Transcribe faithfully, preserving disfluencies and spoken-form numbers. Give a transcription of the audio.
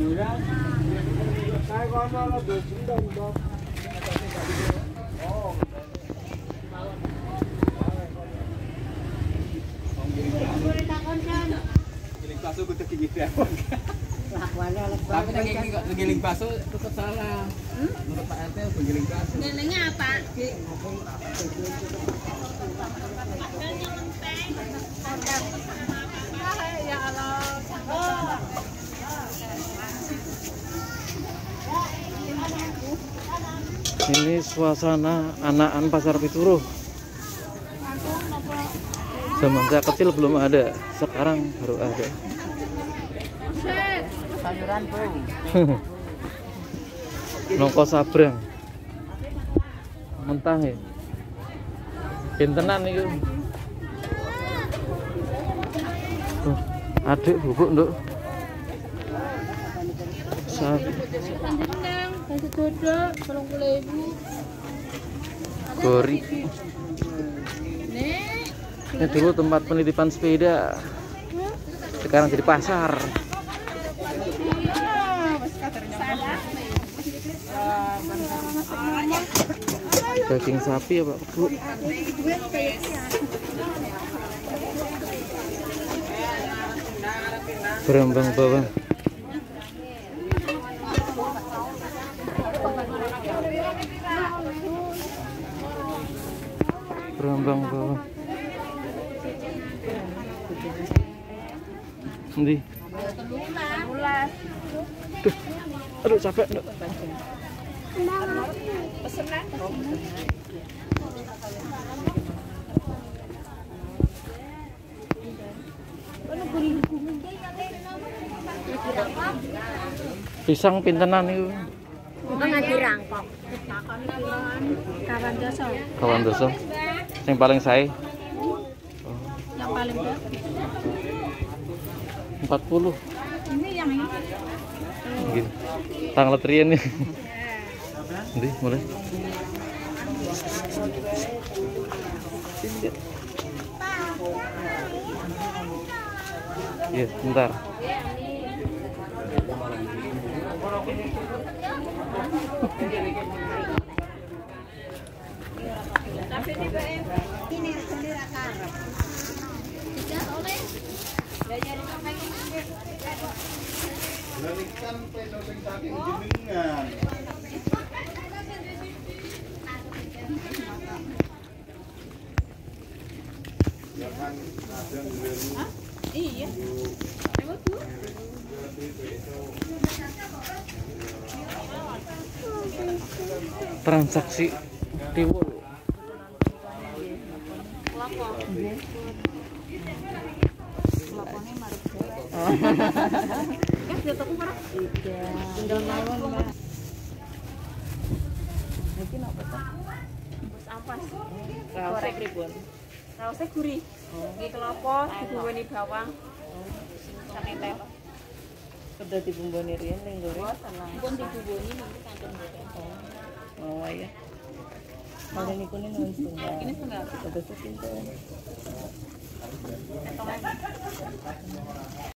Tapi ngegiling bakso tetap salah. Menurut Pak R T penggiling bakso. Neneknya apa? Ya Allah. Ini suasana anakan Pasar Pituruh. Zaman saya kecil belum ada, sekarang baru ada. Sayuran bro. Nongko sabrang. Mentah ya. Pintenan itu. Tuh, adik bubuk nduk. Sapi. Kasih dodok, tolong puluh ribu. Gori. Nek. Ini dulu tempat penitipan sepeda. Sekarang jadi pasar. Daging sapi ya Pak Bu. Berambang bawang. Berambang bawang. Nanti. Duh, aduh capek nduk. Pesenan. Pisang pintenan itu. Enggak dirangkok. Kawan doso. Kawan doso. Yang paling sae. Yang paling berapa? empat puluh. Ini yang ini. Gitu. Tanggal trian nih. Nanti mulai. Iya, bentar. Kan peso sing saking jenengan. Ya kan ada Hah? Iya. Lewat Bu. Transaksi tiwul. Tinggal lawan, Mbak. Iki napa ta? Bus ampas. Raose pripun? Raose gurih. Iki kelapa dibumboni bawang. Saking teh. Sudah dibumboni riyen ning goreng. Pun dibumboni nanti kantong goreng. Oh ya. Kalau niku nih nulis tunggal. Ini tunggal. Sudah sepinten.